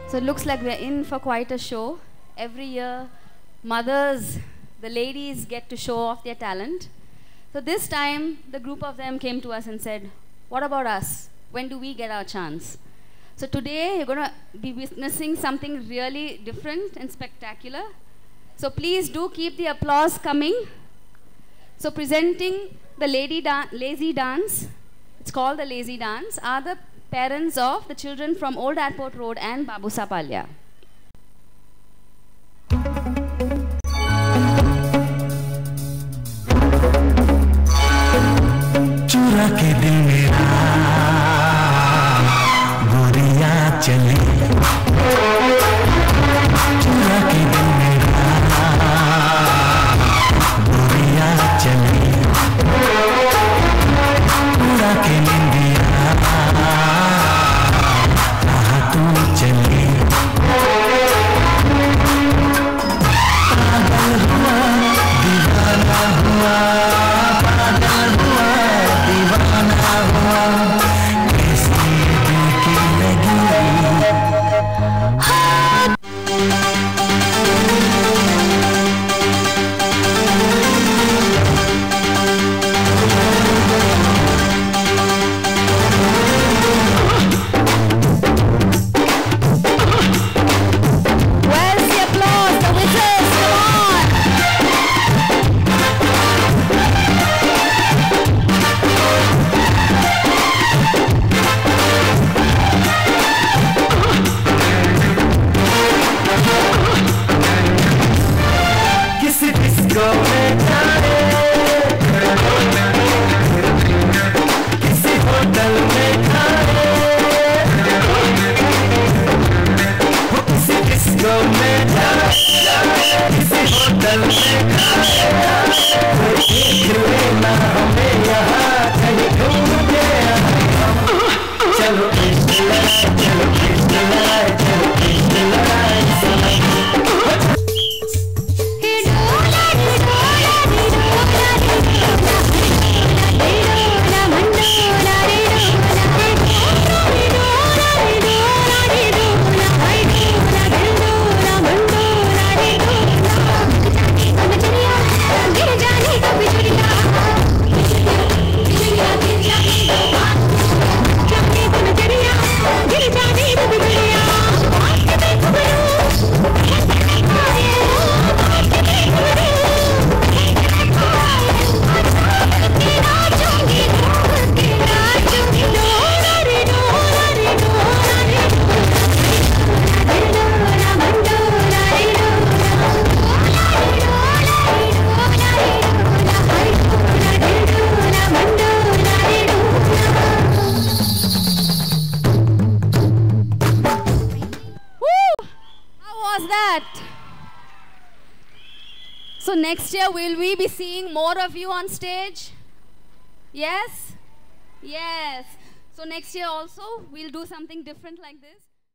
So it looks like we're in for quite a show. Every year, mothers, the ladies get to show off their talent. So this time, the group of them came to us and said, what about us? When do we get our chance? So today, you're going to be witnessing something really different and spectacular. So please do keep the applause coming. So presenting the lazy dance, it's called the lazy dance, are the parents of the children from Old Airport Road and Babusapalya. चुरा के दिल मेरा गोरिया चली चुरा के दिल मेरा गोरिया चली चुरा के निंदिया कहाँ तू चली पागल हुआ दीवाना हुआ पागल हुआ दीवाना हुआ कैसी दिल की लगी So next year, will we be seeing more of you on stage? Yes? Yes. So next year also, we'll do something different like this.